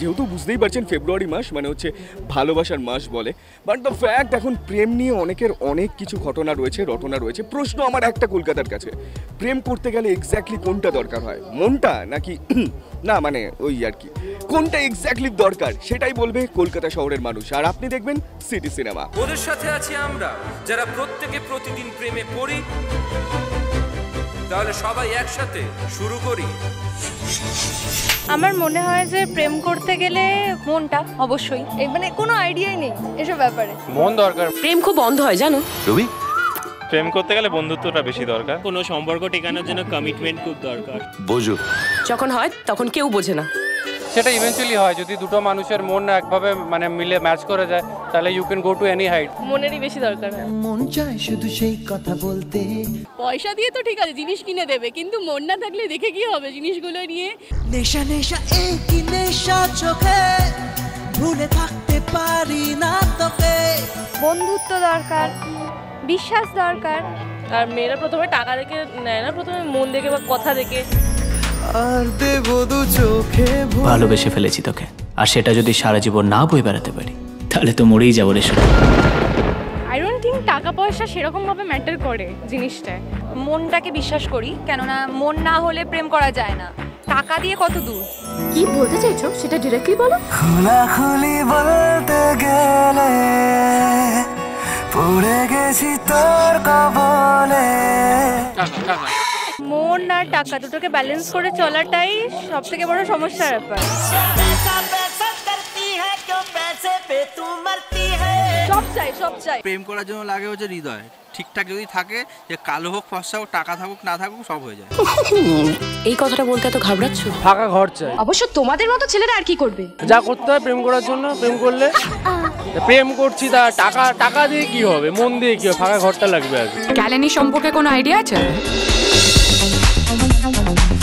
যেহেতু বুঝতেই পারছেন ফেব্রুয়ারি মাস মানে হচ্ছে ভালোবাসার মাস বলে, বাট দ্য ফ্যাক্ট এখন প্রেম নিয়ে অনেকের অনেক কিছু ঘটনা রয়েছে, রটনা রয়েছে। প্রশ্ন আমার একটা কলকাতার কাছে, প্রেম করতে গেলে এক্স্যাক্টলি কোনটা দরকার হয়, মনটা নাকি না মানে ওই আর কি কোনটা এক্স্যাক্টলি দরকার সেটাই বলবে কলকাতা শহরের মানুষ। আর আপনি দেখবেন সিটি সিনেমা। ওদের সাথে আছি আমরা যারা প্রত্যেকে প্রতিদিন প্রেমে পড়ি। তাহলে সবাই একসাথে শুরু করি। আমার মনে হয় যে প্রেম করতে গেলে মনটা অবশ্যই, মানে কোনো আইডিয়াই নেই এসব ব্যাপারে। মন দরকার। প্রেম খুব বন্ধ হয় জানো রবি, প্রেম করতে গেলে বন্ধুত্বটা বেশি দরকার। কোনো সম্পর্ক টিকানোর জন্য কমিটমেন্ট খুব দরকার। বোঝো যখন হয় তখন কেউ বোঝে না। সেটা ইভেন্চুয়ালি হয় যদি দুটো মানুষের মন না একভাবে মানে মিলে ম্যাচ করে যায়, তাহলে you can go to any height. মনেরই বেশি দরকার হয়। মন চায় শুধু সেই কথা বলতে। পয়সা দিয়ে তো ঠিক আছে জিনিস কিনে দেবে, কিন্তু মন না থাকলে দেখে কি হবে জিনিসগুলো নিয়ে। নেশা নেশা একই নেশা চোখে, ভুলে থাকতে পারি না তোকে। বন্ধুত্ব দরকার, বিশ্বাস দরকার। আর মেয়েরা প্রথমে টাকা দেখে নেয় না, প্রথমে মন দেখে বা কথা দেখে। আর দেব দু চোখে ভালোবেসে ফেলেছি তোকে, আর সেটা যদি সারা জীবন না বয়ে বেড়াতে পারি তাহলে তো মরেই যাবো রে। আই ডোন্ট থিঙ্ক টাকা পয়সা সেরকম ভাবে ম্যাটার করে জিনিসটায়। মনটাকে বিশ্বাস করি, কেননা মন না হলে প্রেম করা যায় না। টাকা দিয়ে কত দূর। কি বলতে চাইছো সেটা ডিরেক্টলি বলো। খোলাখুলি বলতে গেলে পড়ে গেছি তোর কবলে। মন আর টাকা দুটোকে ব্যালেন্স করে চলাটাই সব থেকে বড় সমস্যার ব্যাপার। সব চাই। প্রেম করার জন্য লাগে হচ্ছে হৃদয় ঠিকঠাক যদি থাকে, যে কালো হোক ফর্সা হোক, টাকা থাকুক না থাকুক, সব হয়ে যায়। এই কথাটা বলতে এত ঘাবড়াচ্ছ? ফাঁকা ঘর চাই। অবশ্য তোমাদের মতো ছেলেরা আর কি করবে, যা করতে হয় প্রেম করার জন্য। প্রেম করলে প্রেম করছি তা টাকা টাকা দিয়ে কি হবে, মন দিয়ে কি হবে, ফাঁকা ঘরটা লাগবে আগে। ক্যালেনি সম্পর্কে কোনো আইডিয়া আছে?